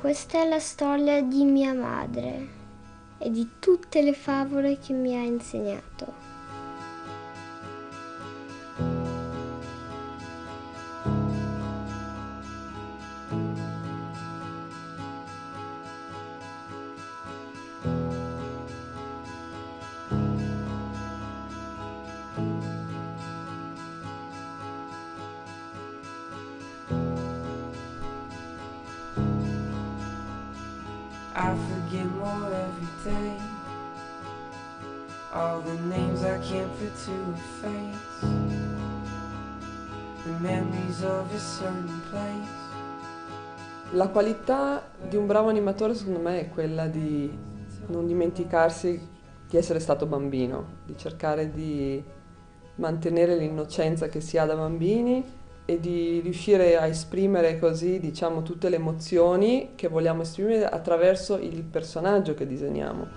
Questa è la storia di mia madre e di tutte le favole che mi ha insegnato. I forget more every day. All the names I can't put to a face. The memories of a certain place. La qualità di un bravo animatore secondo me è quella di non dimenticarsi di essere stato bambino, di cercare di mantenere l'innocenza che si ha da bambini e di riuscire a esprimere così, diciamo, tutte le emozioni che vogliamo esprimere attraverso il personaggio che disegniamo.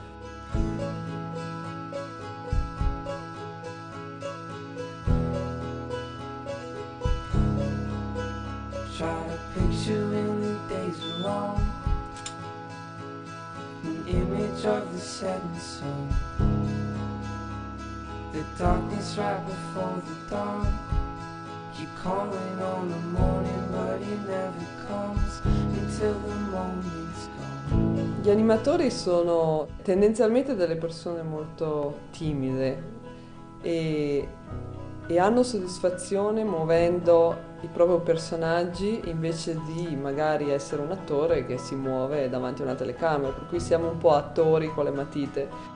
Try to picture when the days were long. An image of the setting sun. The darkness right before the dawn. Keep calling on the morning, but it never comes until the moment's gone. Gli animatori sono tendenzialmente delle persone molto timide e, e hanno soddisfazione muovendo i propri personaggi invece di magari essere un attore che si muove davanti a una telecamera, per cui siamo un po' attori con le matite.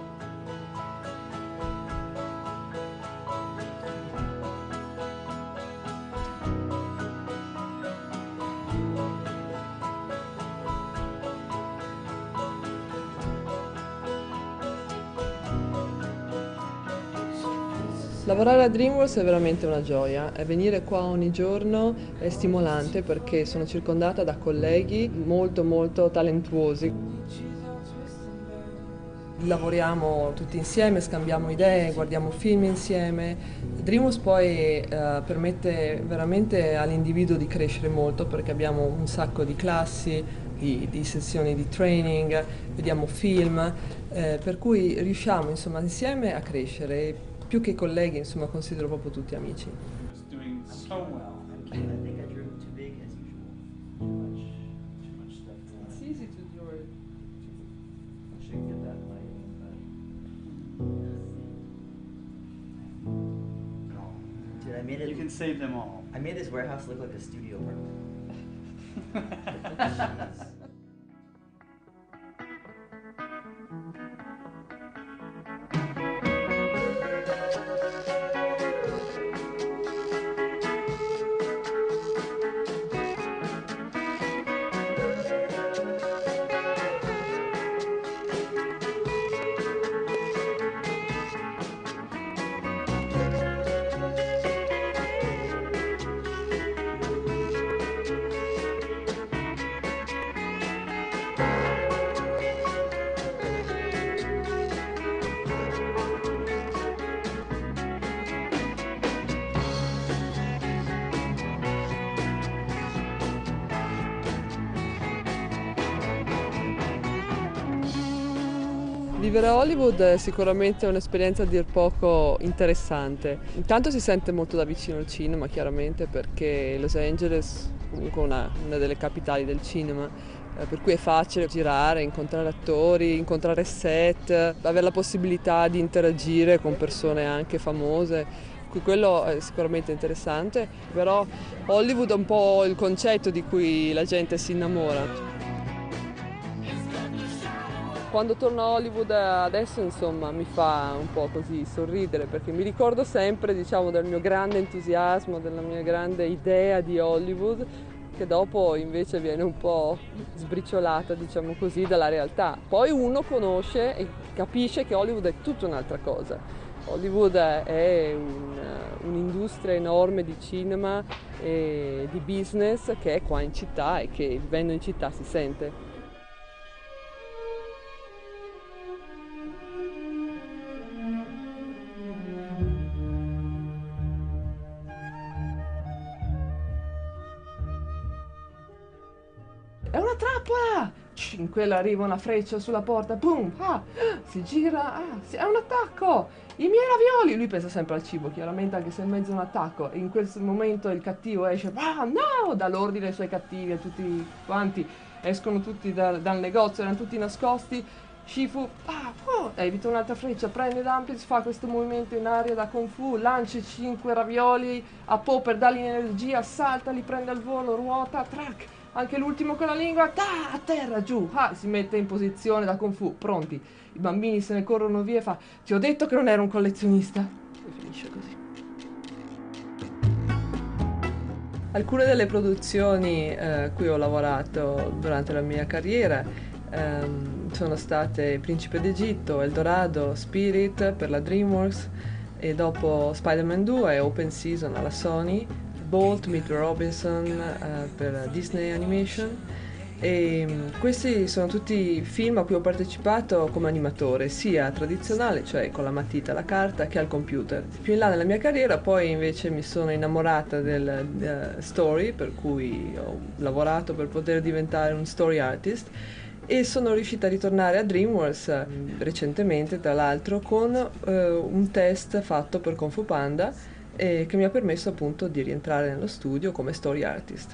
Lavorare a DreamWorks è veramente una gioia e venire qua ogni giorno è stimolante perché sono circondata da colleghi molto molto talentuosi. Lavoriamo tutti insieme, scambiamo idee, guardiamo film insieme. DreamWorks poi permette veramente all'individuo di crescere molto perché abbiamo un sacco di classi, di sessioni di training, vediamo film, per cui riusciamo insomma insieme a crescere. Più che colleghi, insomma, considero proprio tutti amici. Was doing so well. I think I drew him too big as usual. Too much stuff going on. It's easy to draw it. I should get that light but dude, You can save them all. I made this warehouse look like a studio apartment. Jeez. Vivere a Hollywood è sicuramente un'esperienza a dir poco interessante. Intanto si sente molto da vicino il cinema, chiaramente, perché Los Angeles è comunque una delle capitali del cinema, per cui è facile girare, incontrare attori, incontrare set, avere la possibilità di interagire con persone anche famose. Quello è sicuramente interessante, però Hollywood è un po' il concetto di cui la gente si innamora. Quando torno a Hollywood adesso, insomma, mi fa un po' così sorridere perché mi ricordo sempre, diciamo, del mio grande entusiasmo, della mia grande idea di Hollywood, che dopo invece viene un po' sbriciolata, diciamo così, dalla realtà. Poi uno conosce e capisce che Hollywood è tutta un'altra cosa. Hollywood è un'industria enorme di cinema e di business che è qua in città e che vivendo in città si sente. è una trappola! In quella arriva una freccia sulla porta, boom, si gira, è un attacco! I miei ravioli! Lui pensa sempre al cibo, chiaramente, anche se è in mezzo a un attacco. E in quel momento il cattivo esce, no! Dà l'ordine ai suoi cattivi, a tutti quanti. Escono tutti dal negozio, erano tutti nascosti. Shifu evita un'altra freccia, prende Dumplings, fa questo movimento in aria da Kung Fu, lancia 5 ravioli a Po per dargli energia, salta, li prende al volo, ruota, track, anche l'ultimo con la lingua, a terra, giù, si mette in posizione da Kung Fu, pronti. I bambini se ne corrono via e fa, ti ho detto che non ero un collezionista. E finisce così. Alcune delle produzioni cui ho lavorato durante la mia carriera sono state Principe d'Egitto, Eldorado, Spirit per la DreamWorks e dopo Spider-Man 2 e Open Season alla Sony, Bolt, Meet Robinson per Disney Animation e questi sono tutti film a cui ho partecipato come animatore, sia tradizionale, cioè con la matita alla carta, che al computer. Più in là nella mia carriera poi invece mi sono innamorata del story, per cui ho lavorato per poter diventare un story artist e sono riuscita a ritornare a DreamWorks recentemente, tra l'altro, con un test fatto per Kung Fu Panda che mi ha permesso appunto di rientrare nello studio come story artist.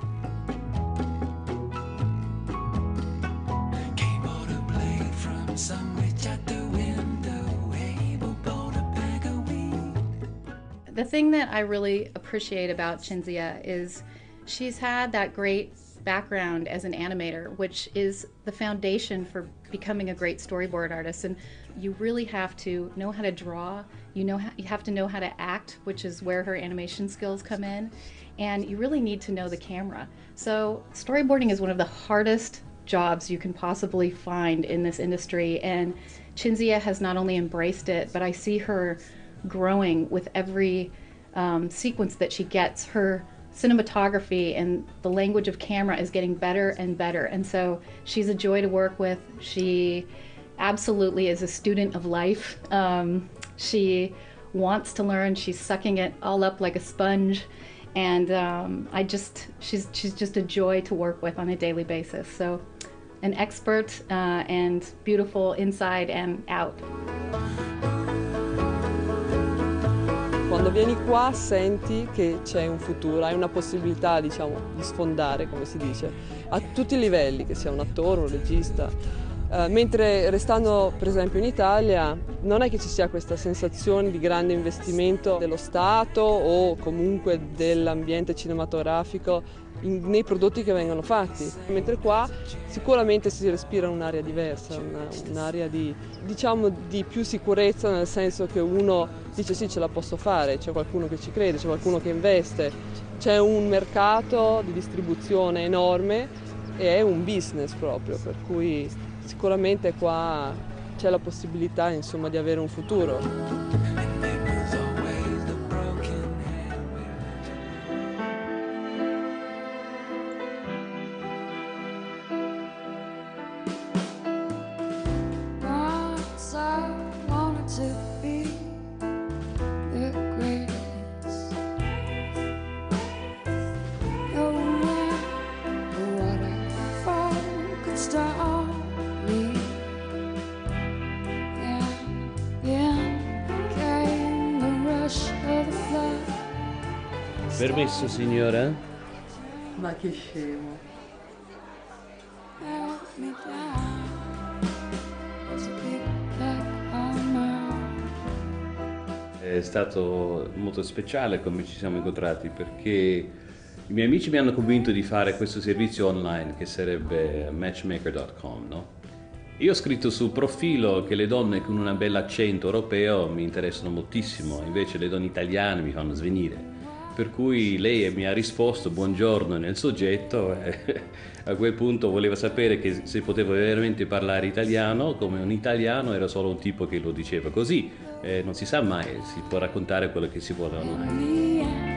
The thing that I really appreciate about Cinzia is she's had that great background as an animator, which is the foundation for becoming a great storyboard artist. And you really have to know how to draw, you have to know how to act, which is where her animation skills come in, and you really need to know the camera. So storyboarding is one of the hardest jobs you can possibly find in this industry, and Cinzia has not only embraced it, but I see her growing with every sequence that she gets. Her cinematography and the language of camera is getting better and better, and so she's a joy to work with. She absolutely is a student of life. She wants to learn. She's sucking it all up like a sponge, and she's just a joy to work with on a daily basis. So an expert and beautiful inside and out. Quando vieni qua senti che c'è un futuro, hai una possibilità, diciamo, di sfondare, come si dice, a tutti i livelli, che sia un attore, un regista. Mentre restando per esempio in Italia non è che ci sia questa sensazione di grande investimento dello Stato o comunque dell'ambiente cinematografico nei prodotti che vengono fatti, mentre qua sicuramente si respira un'aria diversa, un'aria di più sicurezza, nel senso che uno dice sì, ce la posso fare, c'è qualcuno che ci crede, c'è qualcuno che investe, c'è un mercato di distribuzione enorme e è un business proprio, per cui sicuramente qua c'è la possibilità, insomma, di avere un futuro. Permesso, signora? Ma che scemo. È stato molto speciale come ci siamo incontrati, perché i miei amici mi hanno convinto di fare questo servizio online che sarebbe matchmaker.com, no? Io ho scritto sul profilo che le donne con un bel accento europeo mi interessano moltissimo, invece le donne italiane mi fanno svenire. Per cui lei mi ha risposto buongiorno nel soggetto e a quel punto voleva sapere che se potevo veramente parlare italiano, come un italiano era solo un tipo che lo diceva così. Non si sa mai, si può raccontare quello che si vuole online.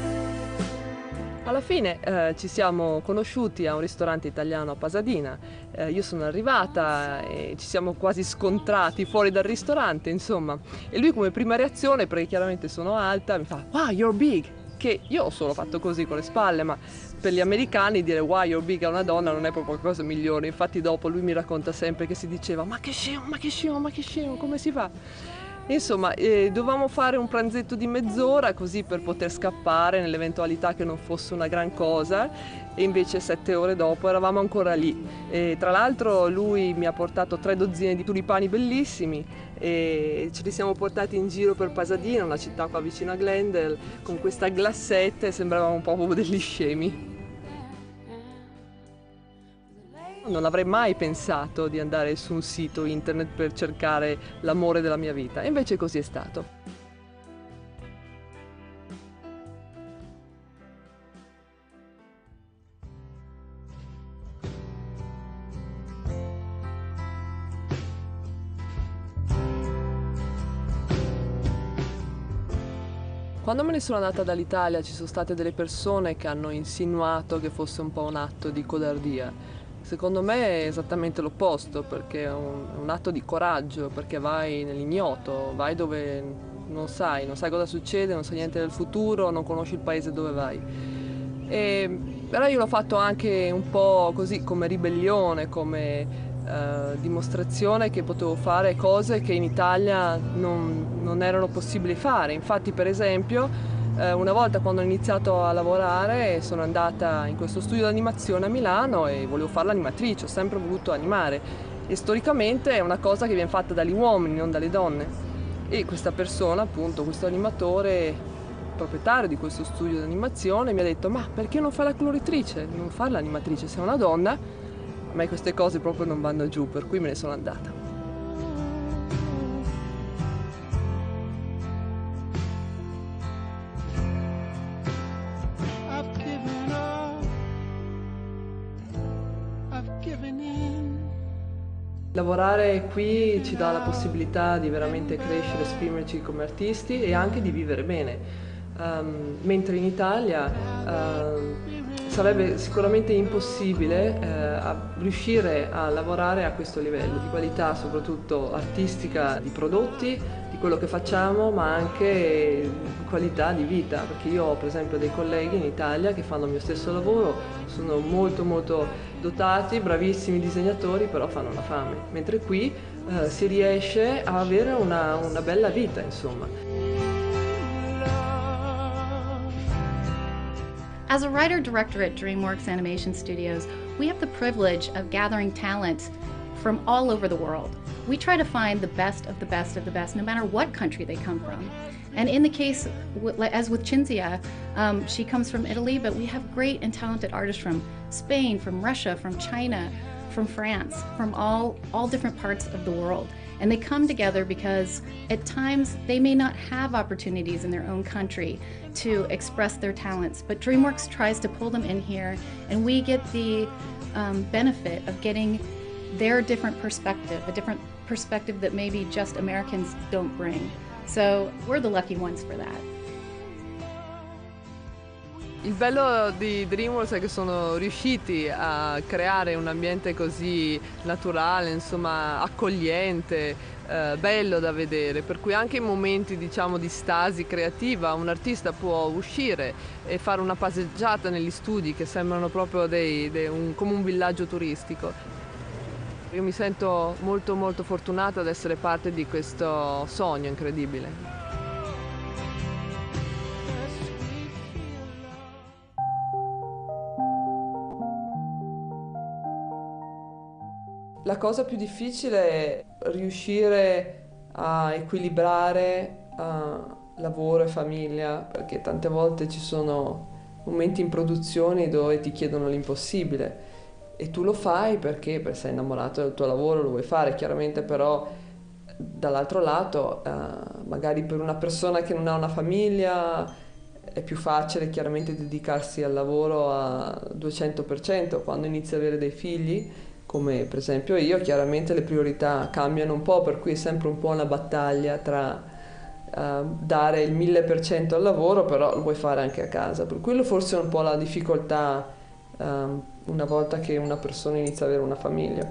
Alla fine ci siamo conosciuti a un ristorante italiano a Pasadena, io sono arrivata e ci siamo quasi scontrati fuori dal ristorante, insomma, e lui come prima reazione, perché chiaramente sono alta, mi fa "Wow, you're big", che io ho solo fatto così con le spalle, ma per gli americani dire "Wow, you're big" a una donna non è proprio qualcosa migliore. Infatti dopo lui mi racconta sempre che si diceva "Ma che scemo, ma che scemo, ma che scemo, come si fa?". Insomma, dovevamo fare un pranzetto di mezz'ora così per poter scappare nell'eventualità che non fosse una gran cosa, e invece 7 ore dopo eravamo ancora lì. E tra l'altro lui mi ha portato 3 dozzine di tulipani bellissimi e ce li siamo portati in giro per Pasadena, una città qua vicino a Glendale, con questa glassetta, e sembravamo un po' degli scemi. Non avrei mai pensato di andare su un sito internet per cercare l'amore della mia vita, e invece così è stato. Quando me ne sono andata dall'Italia ci sono state delle persone che hanno insinuato che fosse un po' un atto di codardia. Secondo me è esattamente l'opposto, perché è un atto di coraggio, perché vai nell'ignoto, vai dove non sai cosa succede, non sai niente del futuro, non conosci il paese dove vai. Però io l'ho fatto anche un po' così, come ribellione, come dimostrazione che potevo fare cose che in Italia non erano possibili fare. Infatti, per esempio, una volta quando ho iniziato a lavorare sono andata in questo studio di animazione a Milano e volevo fare l'animatrice, ho sempre voluto animare, e storicamente è una cosa che viene fatta dagli uomini, non dalle donne. E questa persona, appunto, questo animatore, proprietario di questo studio di animazione, mi ha detto: "Ma perché non fai la coloritrice? Non fare l'animatrice, sei una donna?". A me queste cose proprio non vanno giù, per cui me ne sono andata. Lavorare qui ci dà la possibilità di veramente crescere, esprimerci come artisti e anche di vivere bene. Mentre in Italia sarebbe sicuramente impossibile riuscire a lavorare a questo livello di qualità, soprattutto artistica, di prodotti, di quello che facciamo, ma anche di qualità di vita, perché io ho per esempio dei colleghi in Italia che fanno il mio stesso lavoro, sono molto dotati, bravissimi disegnatori, però fanno la fame, mentre qui si riesce a avere una bella vita, insomma. As a writer-director at DreamWorks Animation Studios, we have the privilege of gathering talent from all over the world. We try to find the best of the best of the best, no matter what country they come from. And in the case, as with Cinzia, she comes from Italy, but we have great and talented artists from Spain, from Russia, from China, from France, from all different parts of the world. And they come together because at times they may not have opportunities in their own country to express their talents, but DreamWorks tries to pull them in here, and we get the benefit of getting their different perspective, a different perspective that maybe just Americans don't bring. So we're the lucky ones for that. Il bello di DreamWorks è che sono riusciti a creare un ambiente così naturale, insomma, accogliente, bello da vedere, per cui anche in momenti, diciamo, di stasi creativa un artista può uscire e fare una passeggiata negli studi che sembrano proprio come un villaggio turistico. Io mi sento molto fortunata ad essere parte di questo sogno incredibile. La cosa più difficile è riuscire a equilibrare lavoro e famiglia, perché tante volte ci sono momenti in produzione dove ti chiedono l'impossibile e tu lo fai perché sei innamorato del tuo lavoro, lo vuoi fare chiaramente, però dall'altro lato magari per una persona che non ha una famiglia è più facile chiaramente dedicarsi al lavoro al 200%. Quando inizi ad avere dei figli, come per esempio io, chiaramente le priorità cambiano un po', per cui è sempre un po' una battaglia tra dare il 1000% al lavoro, però lo vuoi fare anche a casa, per quello forse è un po' la difficoltà una volta che una persona inizia ad avere una famiglia.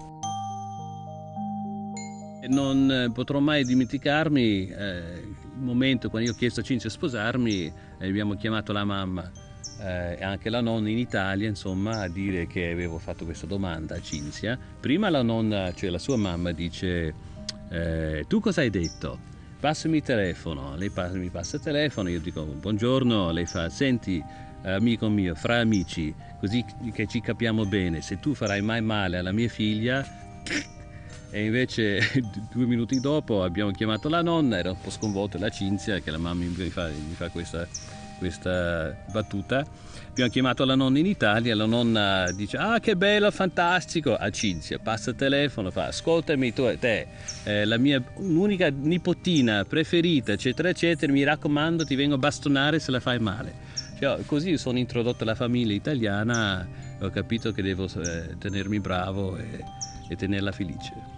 Non potrò mai dimenticarmi il momento quando io ho chiesto a Cinzia di sposarmi e abbiamo chiamato la mamma e anche la nonna in Italia, insomma, a dire che avevo fatto questa domanda a Cinzia. Prima la nonna, cioè la sua mamma, dice tu cosa hai detto? Passami il telefono. Lei mi passa il telefono, io dico buongiorno, lei fa senti amico mio, fra amici, così che ci capiamo bene, se tu farai mai male alla mia figlia. E invece 2 minuti dopo abbiamo chiamato la nonna, era un po' sconvolta la Cinzia che la mamma mi fa questa battuta. Abbiamo chiamato la nonna in Italia, la nonna dice ah che bello, fantastico, a Cinzia passa il telefono, fa ascoltami te, la mia unica nipotina preferita eccetera eccetera, mi raccomando ti vengo a bastonare se la fai male. Cioè, così sono introdotta la famiglia italiana, ho capito che devo tenermi bravo e tenerla felice.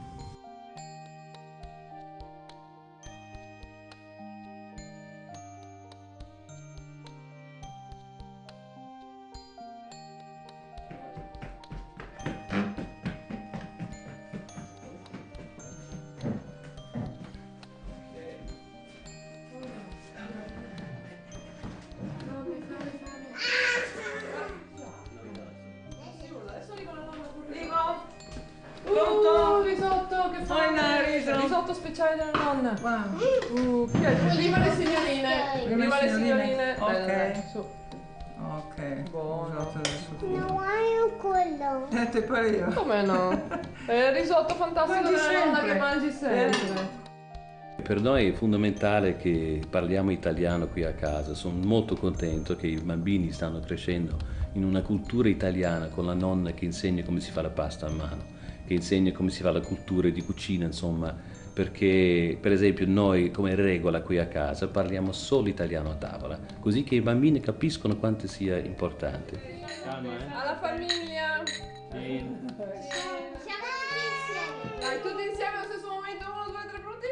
Risotto, che fai? Risotto speciale della nonna. Wow. Viva le signorine. Viva le signorine. Ok. Su. Ok. Buono. Risotto adesso. No, hai quello. Te pare io. Come no? È il risotto fantastico Mangi della nonna sempre. che mangi sempre. Per noi è fondamentale che parliamo italiano qui a casa. Sono molto contento che i bambini stanno crescendo in una cultura italiana con la nonna che insegna come si fa la pasta a mano, che insegna come si fa la cultura di cucina, insomma, perché per esempio noi come regola qui a casa parliamo solo italiano a tavola, così che i bambini capiscono quanto sia importante. Alla famiglia. Siamo tutti insieme. Dai, tutti insieme allo stesso momento. 1, 2, 3, pronti?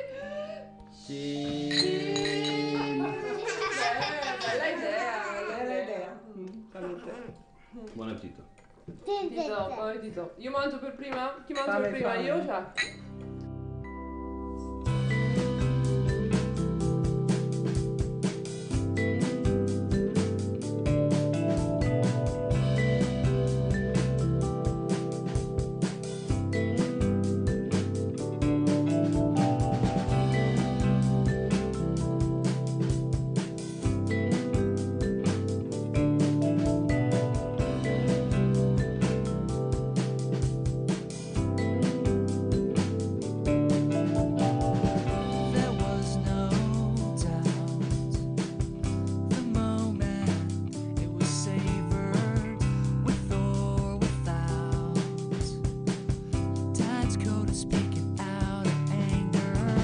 Bella idea. Buon appetito. Buon appetito. Io mangio per prima? Chi mangia Fame, per prima? fame. Io già. There was no doubt. The moment it was savored with or without. Dad's code is speaking out of anger.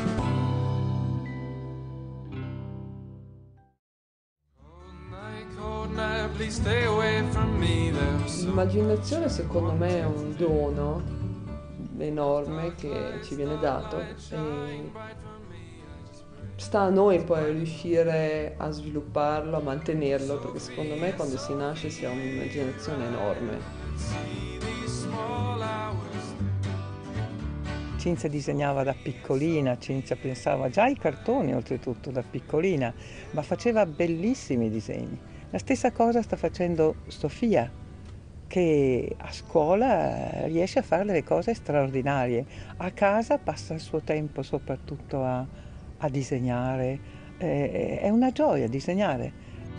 Cold night, please stay away from me. L'immaginazione secondo me è un dono enorme che ci viene dato e sta a noi poi riuscire a svilupparlo, a mantenerlo, perché secondo me quando si nasce si ha un'immaginazione enorme. Cinzia disegnava da piccolina, Cinzia pensava già ai cartoni oltretutto da piccolina, ma faceva bellissimi disegni. La stessa cosa sta facendo Sofia, che a scuola riesce a fare delle cose straordinarie. A casa passa il suo tempo soprattutto a disegnare. È una gioia disegnare.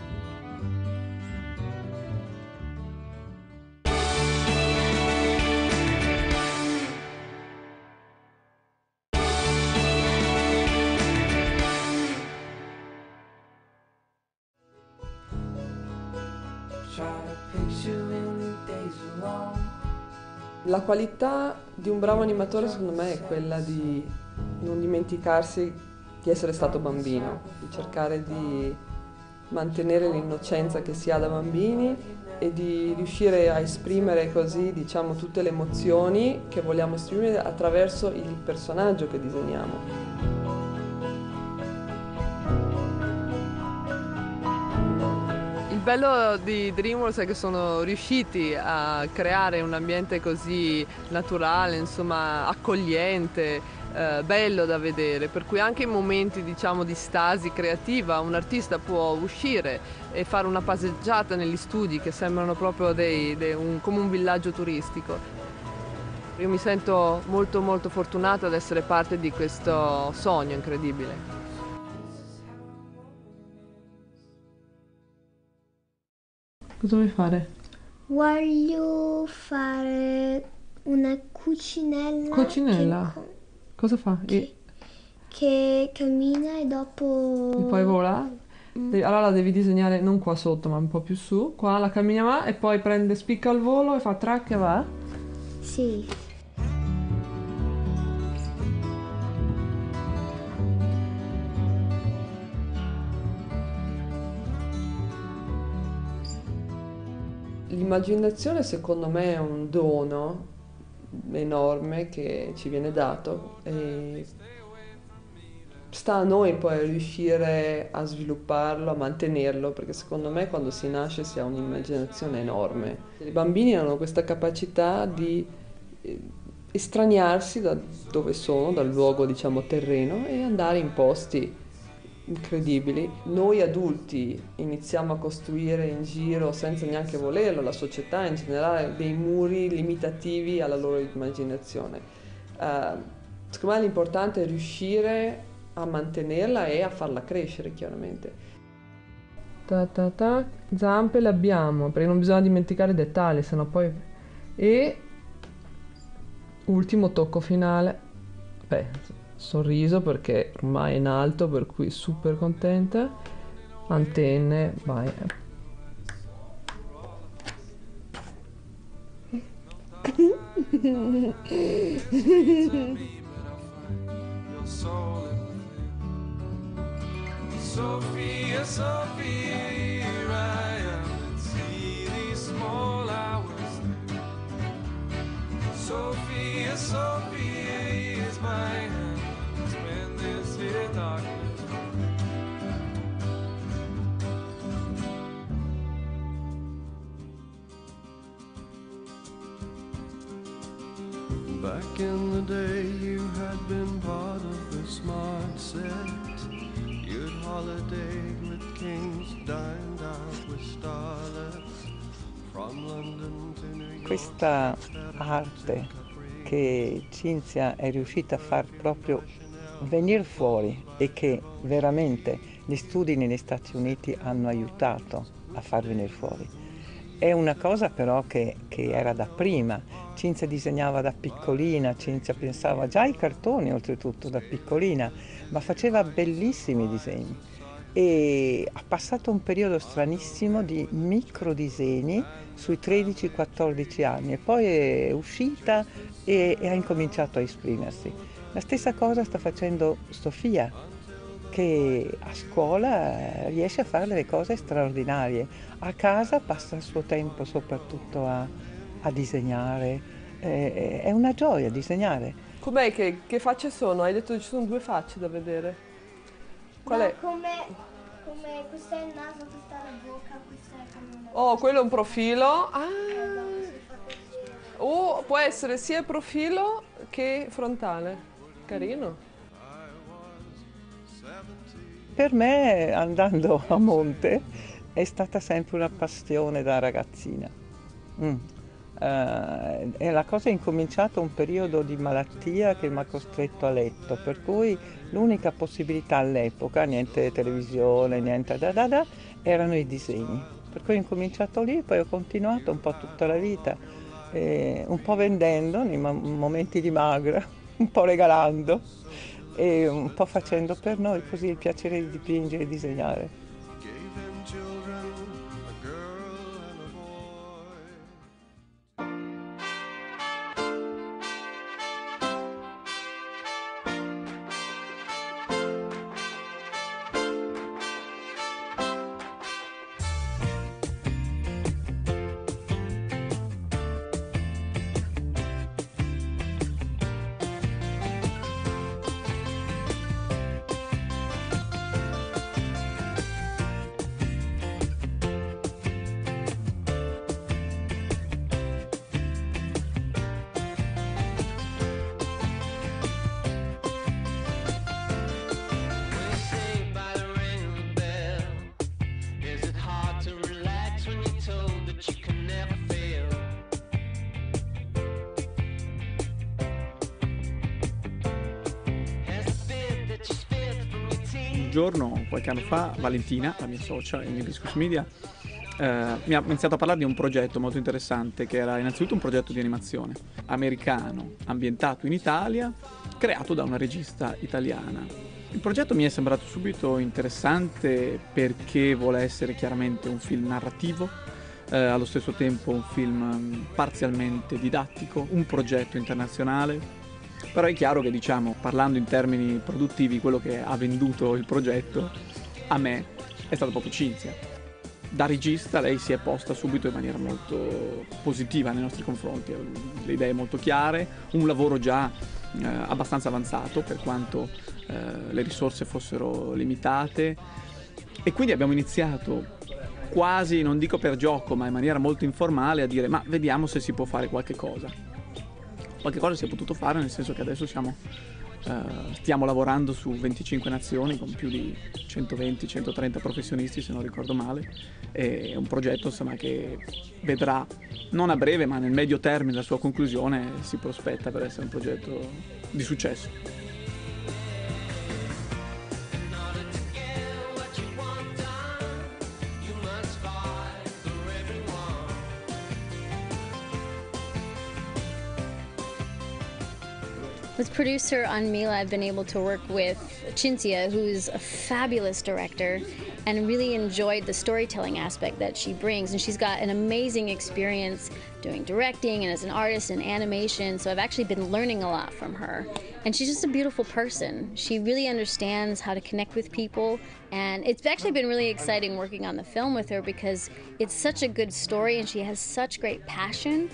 Try to picture any days alone. La qualità di un bravo animatore secondo me è quella di non dimenticarsi di essere stato bambino, di cercare di mantenere l'innocenza che si ha da bambini e di riuscire a esprimere così, diciamo, tutte le emozioni che vogliamo esprimere attraverso il personaggio che disegniamo. Il bello di DreamWorks è che sono riusciti a creare un ambiente così naturale, insomma, accogliente, bello da vedere, per cui anche in momenti, diciamo, di stasi creativa un artista può uscire e fare una passeggiata negli studi che sembrano proprio come un villaggio turistico. Io mi sento molto molto fortunata ad essere parte di questo sogno incredibile. Cosa vuoi fare? Voglio fare una cucinella. Cucinella? Cosa fa? Che cammina e dopo. E poi vola? Allora la devi disegnare non qua sotto ma un po' più su. Qua la cammina va e poi prende, spicca al volo e fa track e va? Sì. L'immaginazione secondo me è un dono enorme che ci viene dato e sta a noi poi riuscire a svilupparlo, a mantenerlo, perché secondo me quando si nasce si ha un'immaginazione enorme. I bambini hanno questa capacità di estraniarsi da dove sono, dal luogo diciamo terreno e andare in posti incredibili. Noi adulti iniziamo a costruire in giro, senza neanche volerlo, la società in generale, dei muri limitativi alla loro immaginazione. Secondo me l'importante è riuscire a mantenerla e a farla crescere, chiaramente. Zampe le abbiamo, perché non bisogna dimenticare i dettagli, sennò poi... E ultimo tocco finale. Sorriso perché ormai è in alto, per cui super contenta. Antenne, vai. Sophia, Sophia, here I am, and see these small hours there. Sophia, Sophia, here's my hand, spend this here darkness. Back in the day you had been part of the smart set. You'd holiday with kings, dined out with starlets. From London to New York. Questa arte che Cinzia è riuscita a far proprio venire fuori e che veramente gli studi negli Stati Uniti hanno aiutato a far venire fuori. È una cosa però che era da prima. Cinzia disegnava da piccolina, Cinzia pensava già ai cartoni oltretutto da piccolina, ma faceva bellissimi disegni e ha passato un periodo stranissimo di microdisegni sui 13-14 anni e poi è uscita e ha incominciato a esprimersi. La stessa cosa sta facendo Sofia, che a scuola riesce a fare delle cose straordinarie, a casa passa il suo tempo soprattutto a disegnare, è una gioia disegnare. Com'è che facce sono? Hai detto che ci sono due facce da vedere. Qual è? Come questo è il naso, questa è la bocca, questa è come una... Oh, quello è un profilo. Ah! si fa così. O può essere sia profilo che frontale. Carino. Per me, andando a monte, è stata sempre una passione da ragazzina. E la cosa è incominciata un periodo di malattia che mi ha costretto a letto, per cui l'unica possibilità all'epoca, niente televisione, niente erano i disegni. Per cui ho incominciato lì, poi ho continuato un po' tutta la vita, un po' vendendo nei momenti di magra, un po' regalando e un po' facendo per noi così il piacere di dipingere e disegnare. giorno, qualche anno fa, Valentina, la mia socia in Hibiscus Media, mi ha iniziato a parlare di un progetto molto interessante, che era innanzitutto un progetto di animazione americano, ambientato in Italia, creato da una regista italiana. Il progetto mi è sembrato subito interessante perché vuole essere chiaramente un film narrativo, allo stesso tempo un film parzialmente didattico, un progetto internazionale. Però è chiaro che, diciamo, parlando in termini produttivi, quello che ha venduto il progetto a me è stato proprio Cinzia. Da regista lei si è posta subito in maniera molto positiva nei nostri confronti, le idee molto chiare, un lavoro già abbastanza avanzato per quanto le risorse fossero limitate, e quindi abbiamo iniziato quasi, non dico per gioco, ma in maniera molto informale a dire: ma vediamo se si può fare qualche cosa. Qualche cosa si è potuto fare, nel senso che adesso stiamo lavorando su 25 nazioni con più di 120-130 professionisti, se non ricordo male. È un progetto, insomma, che vedrà non a breve ma nel medio termine la sua conclusione. Si prospetta per essere un progetto di successo. With producer Anmila, I've been able to work with Cinzia, who's a fabulous director, and really enjoyed the storytelling aspect that she brings. And she's got an amazing experience doing directing and as an artist in animation, so I've actually been learning a lot from her. And she's just a beautiful person. She really understands how to connect with people, and it's actually been really exciting working on the film with her because it's such a good story and she has such great passion.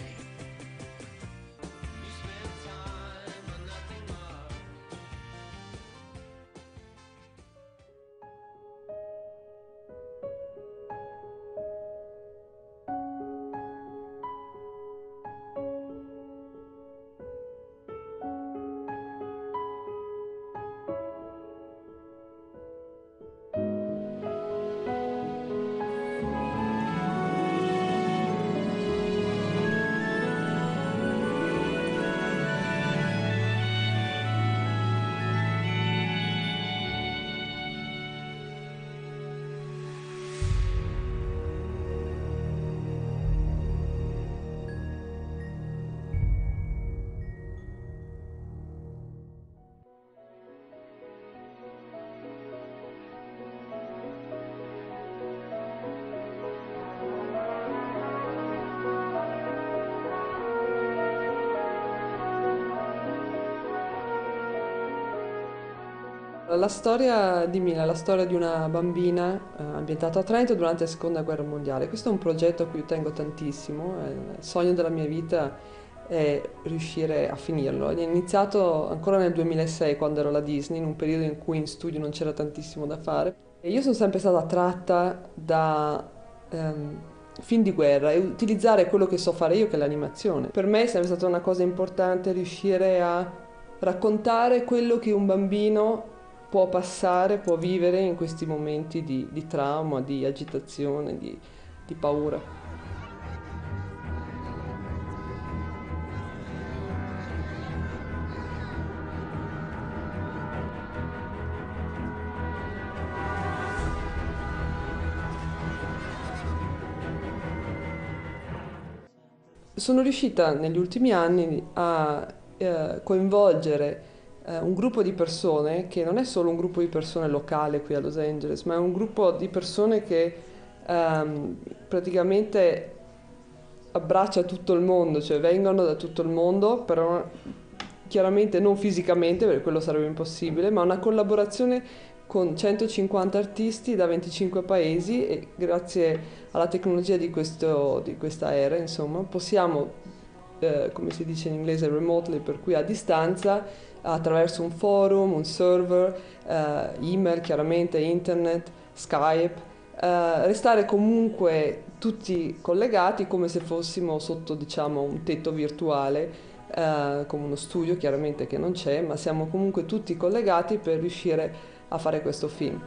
La storia di Mila è la storia di una bambina ambientata a Trento durante la Seconda Guerra Mondiale. Questo è un progetto a cui tengo tantissimo, il sogno della mia vita è riuscire a finirlo. È iniziato ancora nel 2006, quando ero alla Disney, in un periodo in cui in studio non c'era tantissimo da fare. E io sono sempre stata attratta da film di guerra e utilizzare quello che so fare io, che è l'animazione. Per me è sempre stata una cosa importante riuscire a raccontare quello che un bambino può passare, può vivere in questi momenti di trauma, di agitazione, di paura. Sono riuscita negli ultimi anni a coinvolgere un gruppo di persone che non è solo un gruppo di persone locale qui a Los Angeles, ma è un gruppo di persone che praticamente abbraccia tutto il mondo, cioè vengono da tutto il mondo, però chiaramente non fisicamente, perché quello sarebbe impossibile, ma una collaborazione con 150 artisti da 25 paesi, e grazie alla tecnologia di questa era, insomma, possiamo, come si dice in inglese, remotely, per cui a distanza, attraverso un forum, un server, email, chiaramente internet, Skype, restare comunque tutti collegati come se fossimo sotto, diciamo, un tetto virtuale, come uno studio chiaramente che non c'è, ma siamo comunque tutti collegati per riuscire a fare questo film.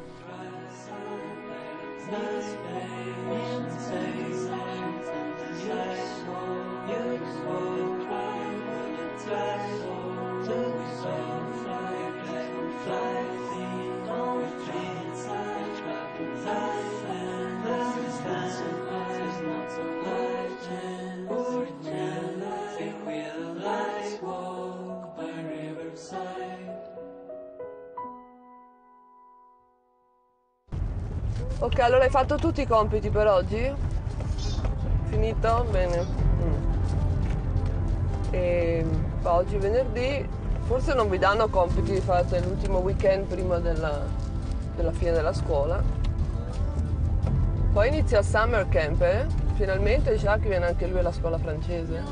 Fly, don't dream. Ok, allora hai fatto tutti i compiti per oggi? Finito? Bene. E oggi è venerdì, forse non vi danno compiti, fate l'ultimo weekend prima della fine della scuola. Poi inizia il summer camp, Finalmente Jacques viene anche lui alla scuola francese.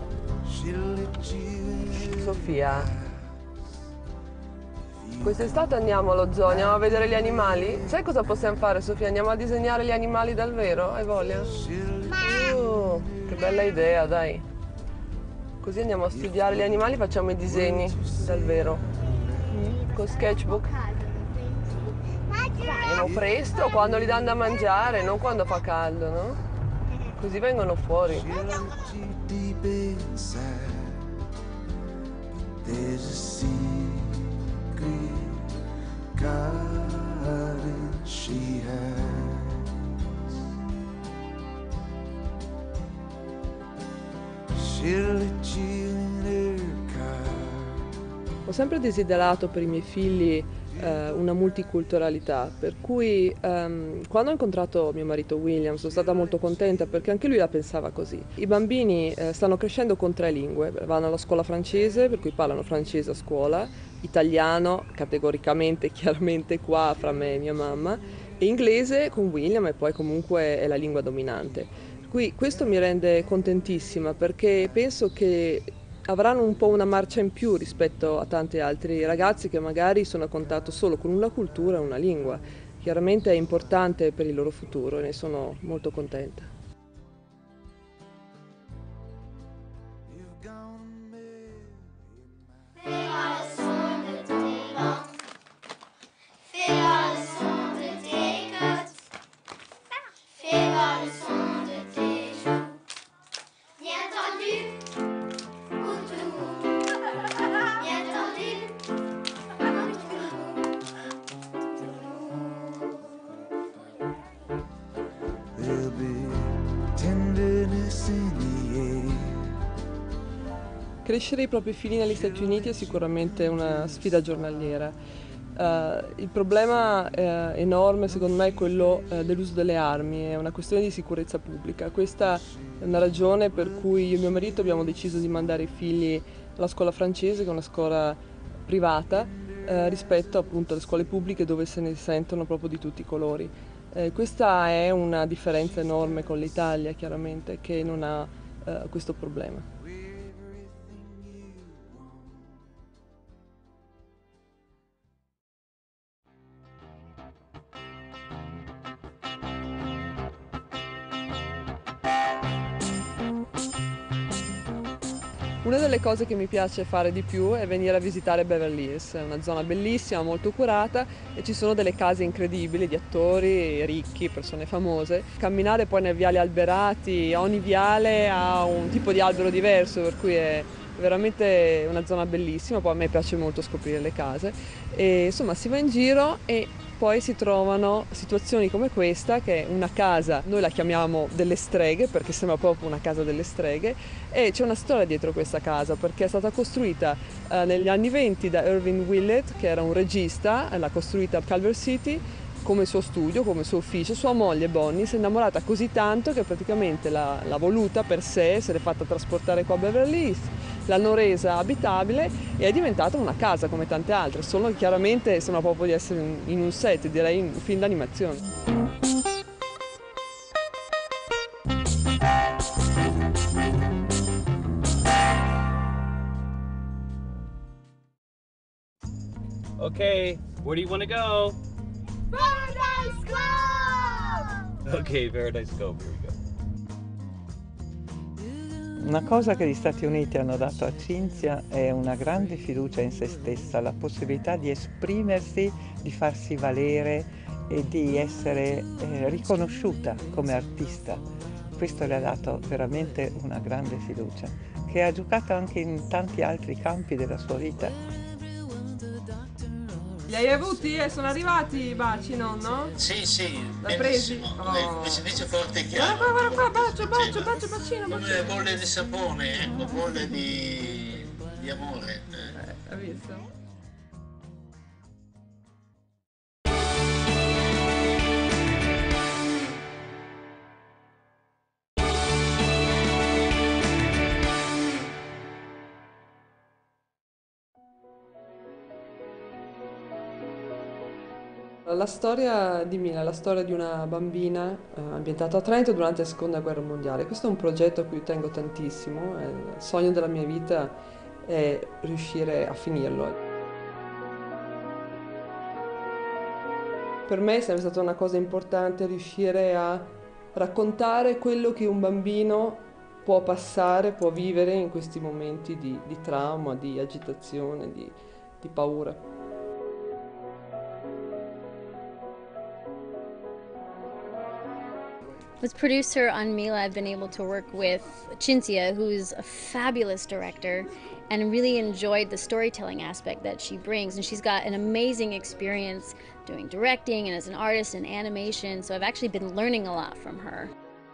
Sofia. Quest'estate andiamo allo zoo, andiamo a vedere gli animali. Sai cosa possiamo fare, Sofia? Andiamo a disegnare gli animali dal vero? Hai voglia? Che bella idea, dai. Così andiamo a studiare gli animali, facciamo i disegni dal vero. Con sketchbook. Andiamo presto, quando li danno da mangiare, non quando fa caldo, no? Così vengono fuori. Ho sempre desiderato per i miei figli una multiculturalità, per cui quando ho incontrato mio marito William sono stata molto contenta perché anche lui la pensava così. I bambini stanno crescendo con 3 lingue, vanno alla scuola francese, per cui parlano francese a scuola, italiano categoricamente, chiaramente qua fra me e mia mamma, e inglese con William, e poi comunque è la lingua dominante. Per cui questo mi rende contentissima perché penso che avranno un po' una marcia in più rispetto a tanti altri ragazzi che magari sono a contatto solo con una cultura e una lingua. Chiaramente è importante per il loro futuro e ne sono molto contenta. Crescere i propri figli negli Stati Uniti è sicuramente una sfida giornaliera. Il problema enorme secondo me è quello dell'uso delle armi, è una questione di sicurezza pubblica. Questa è una ragione per cui io e mio marito abbiamo deciso di mandare i figli alla scuola francese, che è una scuola privata, rispetto appunto alle scuole pubbliche dove se ne sentono proprio di tutti i colori. Questa è una differenza enorme con l'Italia, chiaramente, che non ha questo problema. Una delle cose che mi piace fare di più è venire a visitare Beverly Hills, è una zona bellissima, molto curata e ci sono delle case incredibili di attori ricchi, persone famose. Camminare poi nei viali alberati, ogni viale ha un tipo di albero diverso, per cui è veramente una zona bellissima, poi a me piace molto scoprire le case e insomma si va in giro e poi si trovano situazioni come questa, che è una casa, noi la chiamiamo delle streghe perché sembra proprio una casa delle streghe, e c'è una storia dietro questa casa perché è stata costruita negli anni 20 da Irving Willett, che era un regista, l'ha costruita a Culver City come suo studio, come suo ufficio. Sua moglie Bonnie si è innamorata così tanto che praticamente l'ha voluta per sé, se l'è fatta trasportare qua a Beverly Hills, l'hanno resa abitabile e è diventata una casa come tante altre, solo che chiaramente sembra proprio di essere in un set, direi un film d'animazione. Okay, where do you want to go? Paradise Club! Okay, Paradise Cove, here we go. Una cosa che gli Stati Uniti hanno dato a Cinzia è una grande fiducia in se stessa, la possibilità di esprimersi, di farsi valere e di essere riconosciuta come artista. Questo le ha dato veramente una grande fiducia, che ha giocato anche in tanti altri campi della sua vita. Li hai avuti? Sono arrivati i baci, nonno? Sì, sì, L'hai presi? benissimo. Oh. Si dice forte e chiaro. Guarda qua, bacio, bacino, Come bolle di sapone, ecco, bolle di amore. Hai visto? La storia di Mila è la storia di una bambina ambientata a Trento durante la Seconda Guerra Mondiale. Questo è un progetto a cui tengo tantissimo, il sogno della mia vita è riuscire a finirlo. Per me è sempre stata una cosa importante riuscire a raccontare quello che un bambino può passare, può vivere in questi momenti di trauma, di agitazione, di paura. As producer on Mila, I've been able to work with Cinzia, who's a fabulous director, and really enjoyed the storytelling aspect that she brings. And she's got an amazing experience doing directing and as an artist in animation, so I've actually been learning a lot from her.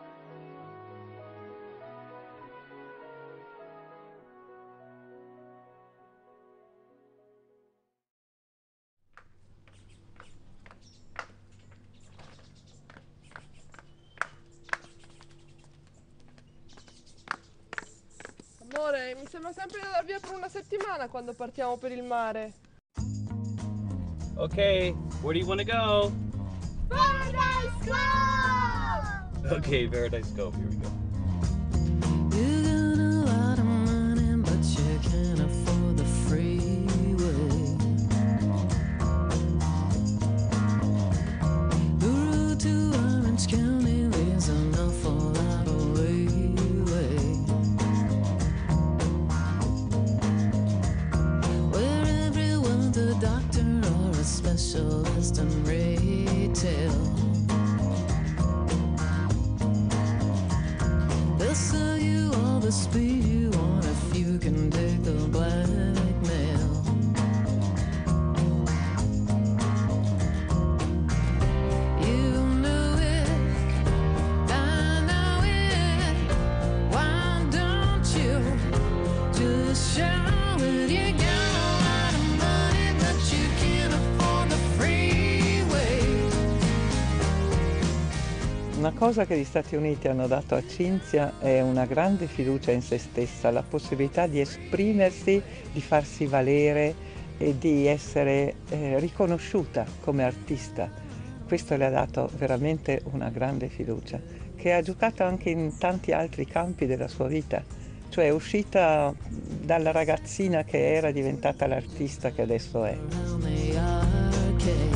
Amore, mi sembra sempre di andare via per una settimana quando partiamo per il mare. Okay, where do you want to go? Paradise Cove! Okay, Paradise Cove, here we go. You got a lot of money, but you can't afford the freeway. The road to Orange County leaves an awful lot of way. Where everyone's a doctor or a specialist in retail. They'll sell you all the speed you want if you can take the blackmail. You know it, I know it. Why don't you just show it? You got a lot of money, but you can't afford the freeway. Una cosa che gli Stati Uniti hanno dato a Cinzia è una grande fiducia in se stessa, la possibilità di esprimersi, di farsi valere e di essere riconosciuta come artista. Questo le ha dato veramente una grande fiducia, che ha giocato anche in tanti altri campi della sua vita. Cioè è uscita dalla ragazzina che era diventata l'artista che adesso è. Around the arcade.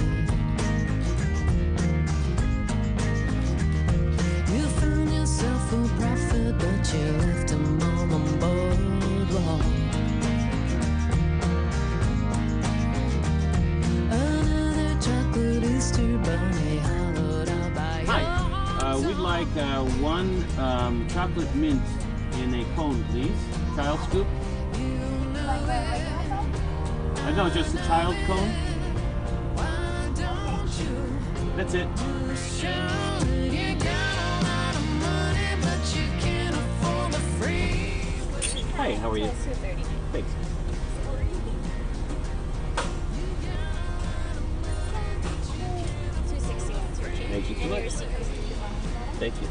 You found yourself a prophet, but you left him all on boardwalk. Another chocolate Easter bunny hollowed out by Hi, we'd like one chocolate mint in a cone, please. Child scoop. No, just a child cone. That's it. Hi, how are you? Thanks. Thank you so much. Thank you.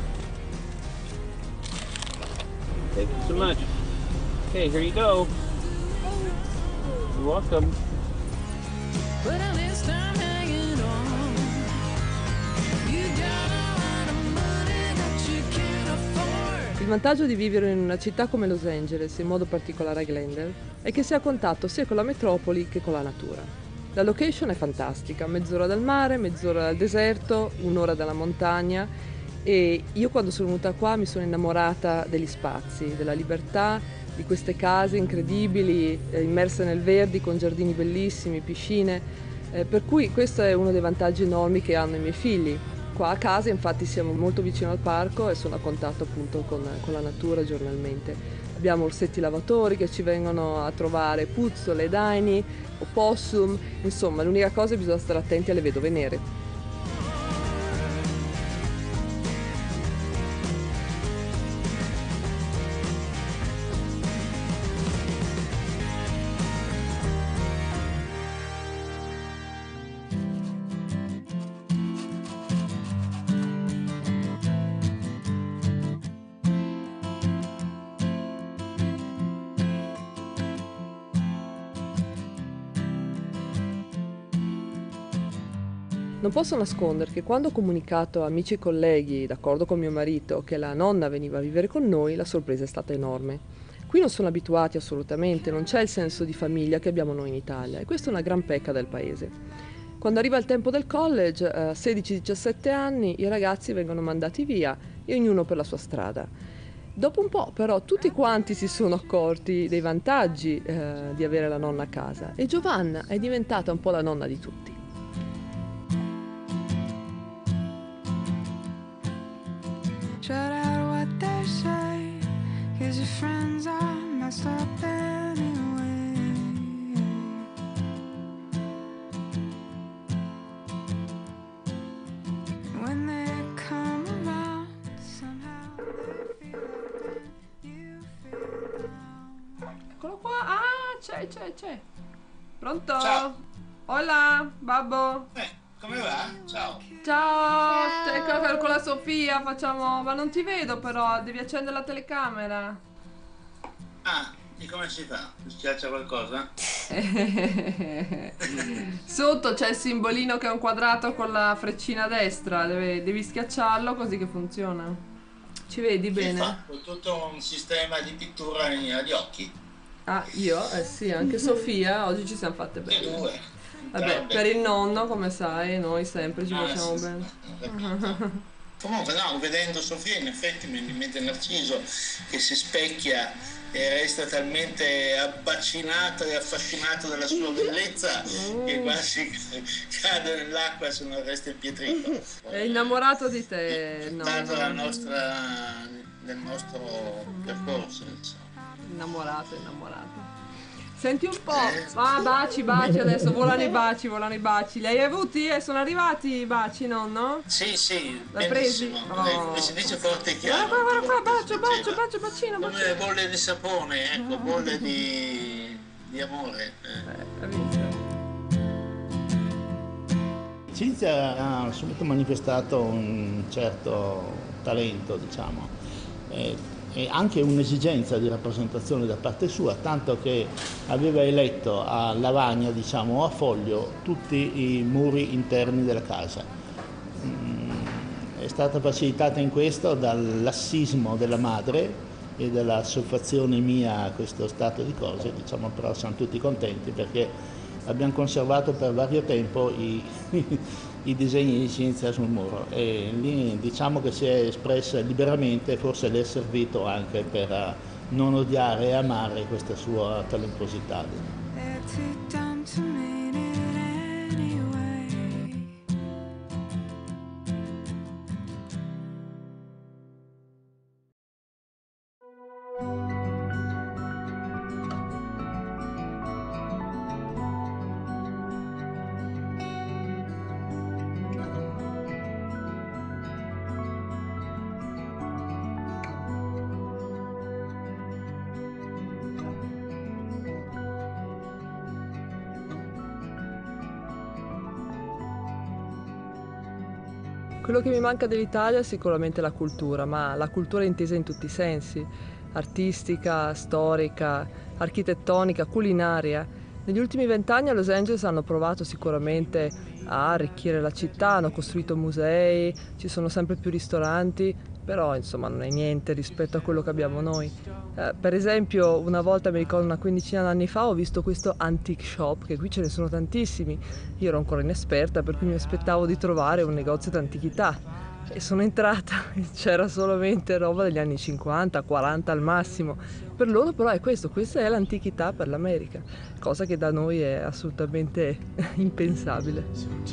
Thank you so much. Okay, here you go. You're welcome. But at least I'm hanging on. You got a lot of money that you can't afford. Il vantaggio di vivere in una città come Los Angeles, in modo particolare a Glendale, è che si è a contatto sia con la metropoli che con la natura. La location è fantastica, mezz'ora dal mare, mezz'ora dal deserto, un'ora dalla montagna e io quando sono venuta qua mi sono innamorata degli spazi, della libertà, di queste case incredibili, immerse nel verde, con giardini bellissimi, piscine, per cui questo è uno dei vantaggi enormi che hanno i miei figli. Qua a casa infatti siamo molto vicino al parco e sono a contatto appunto con la natura giornalmente. Abbiamo orsetti lavatori che ci vengono a trovare, puzzole, daini, opossum, insomma l'unica cosa è che bisogna stare attenti alle vedove nere. Non posso nascondere che quando ho comunicato a amici e colleghi, d'accordo con mio marito, che la nonna veniva a vivere con noi, la sorpresa è stata enorme. Qui non sono abituati assolutamente, non c'è il senso di famiglia che abbiamo noi in Italia e questa è una gran pecca del paese. Quando arriva il tempo del college, a 16-17 anni, i ragazzi vengono mandati via e ognuno per la sua strada. Dopo un po' però tutti quanti si sono accorti dei vantaggi di avere la nonna a casa e Giovanna è diventata un po' la nonna di tutti. Shut out what they say, 'cause your friends are messed up anyway. When they come around, somehow they feel you feel down. Eccolo qua, ah c'è. Pronto? Ciao. Hola, babbo. Come va? Ciao. Ciao, ecco con la Sofia facciamo, ma non ti vedo però, devi accendere la telecamera. Ah, e come si fa? Mi schiaccia qualcosa? Sotto c'è il simbolino che è un quadrato con la freccina a destra, devi schiacciarlo così che funziona. Ci vedi bene? Ho tutto un sistema di pittura agli occhi. Ah, io? Eh sì, anche Sofia, oggi ci siamo fatte bene. Due. Vabbè, per il nonno, come sai, noi sempre ci facciamo sì, bene. Comunque no, vedendo Sofia in effetti mi viene in mente Narciso che si specchia e resta talmente abbacinato e affascinato dalla sua bellezza che quasi cade nell'acqua se non resta impietrito. È innamorato di te, no? Dato del nostro percorso, insomma. Innamorato. Senti un po', baci adesso, volano i baci. Li hai avuti? Sono arrivati i baci, nonno? Sì, L'hai presi? benissimo. Oh. Come si dice forte e chiaro. Guarda qua, bacino. Come le bolle di sapone, ecco, bolle di amore. Hai visto? Cinzia ha subito manifestato un certo talento, diciamo, e anche un'esigenza di rappresentazione da parte sua, tanto che aveva eletto a lavagna, diciamo, o a foglio tutti i muri interni della casa. È stata facilitata in questo dal lassismo della madre e dalla soffazione mia a questo stato di cose, diciamo, però siamo tutti contenti perché abbiamo conservato per vario tempo i disegni di Cinzia sul muro e lì diciamo che si è espressa liberamente, forse le è servito anche per non odiare e amare questa sua talentuosità. They're too dumb to mean it anyway. Quello che mi manca dell'Italia è sicuramente la cultura, ma la cultura intesa in tutti i sensi, artistica, storica, architettonica, culinaria. Negli ultimi 20 anni a Los Angeles hanno provato sicuramente a arricchire la città, hanno costruito musei, ci sono sempre più ristoranti, però insomma non è niente rispetto a quello che abbiamo noi. Per esempio una volta, mi ricordo una quindicina d'anni fa, ho visto questo antique shop, che qui ce ne sono tantissimi. Io ero ancora inesperta, per cui mi aspettavo di trovare un negozio d'antichità. E sono entrata e c'era solamente roba degli anni 50, 40 al massimo. Per loro però è questo, questa è l'antichità per l'America, cosa che da noi è assolutamente impensabile.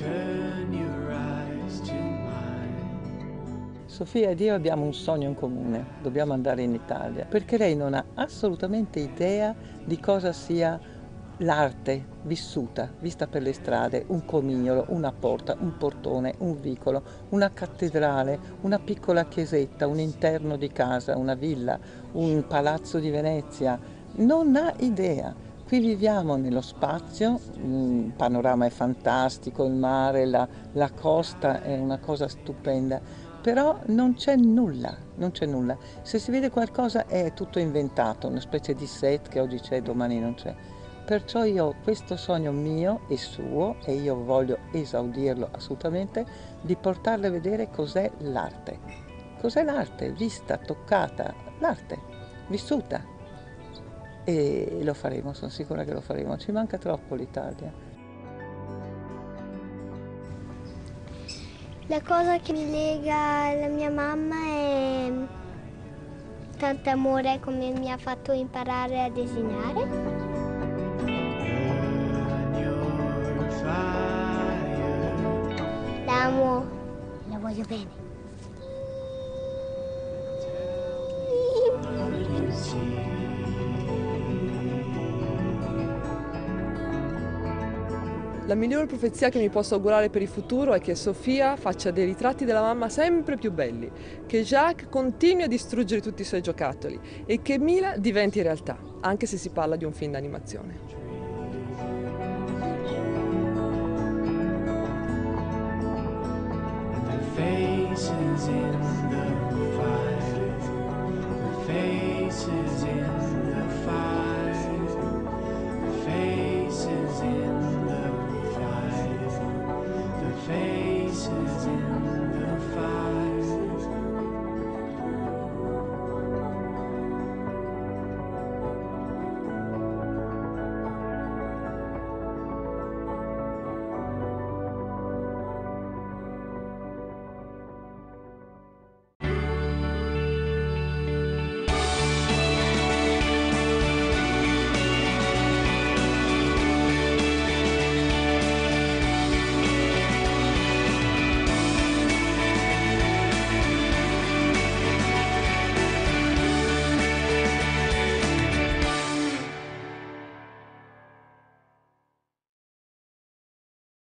Sofia ed io abbiamo un sogno in comune, dobbiamo andare in Italia, perché lei non ha assolutamente idea di cosa sia l'arte vissuta, vista per le strade, un comignolo, una porta, un portone, un vicolo, una cattedrale, una piccola chiesetta, un interno di casa, una villa, un palazzo di Venezia. Non ha idea. Qui viviamo nello spazio, il panorama è fantastico, il mare, la costa è una cosa stupenda, però non c'è nulla. Se si vede qualcosa è tutto inventato, una specie di set che oggi c'è e domani non c'è. Perciò io ho questo sogno mio e suo, e io voglio esaudirlo assolutamente, di portarle a vedere cos'è l'arte. Cos'è l'arte? Vista, toccata, l'arte, vissuta. E lo faremo, sono sicura che lo faremo. Ci manca troppo l'Italia. La cosa che mi lega alla mia mamma è tanto amore come mi ha fatto imparare a disegnare. L'amo, la voglio bene. La migliore profezia che mi posso augurare per il futuro è che Sofia faccia dei ritratti della mamma sempre più belli, che Jacques continui a distruggere tutti i suoi giocattoli e che Mila diventi realtà, anche se si parla di un film d'animazione. Faces in the fire, the faces in